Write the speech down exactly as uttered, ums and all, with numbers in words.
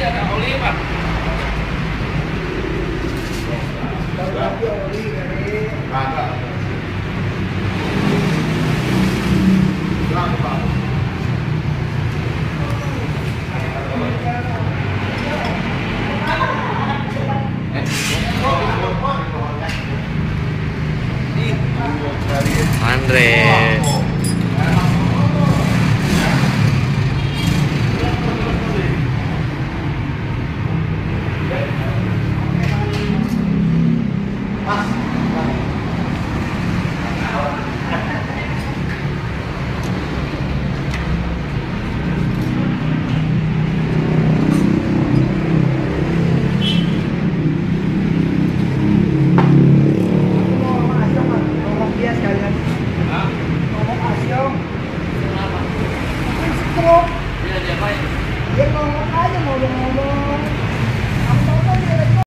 ada oli pak. Lagi oli dari. Kagak. Berapa pak? Andre. Iya dia baik.